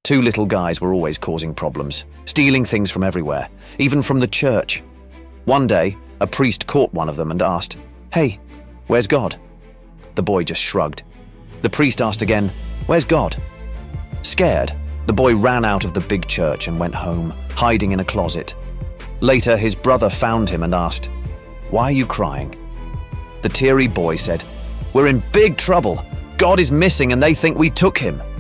Two little guys were always causing problems, stealing things from everywhere, even from the church. One day, a priest caught one of them and asked, "Hey, where's God?" The boy just shrugged. The priest asked again, "Where's God?" Scared, the boy ran out of the big church and went home, hiding in a closet. Later, his brother found him and asked, "Why are you crying?" The teary boy said, "We're in big trouble. God is missing and they think we took him."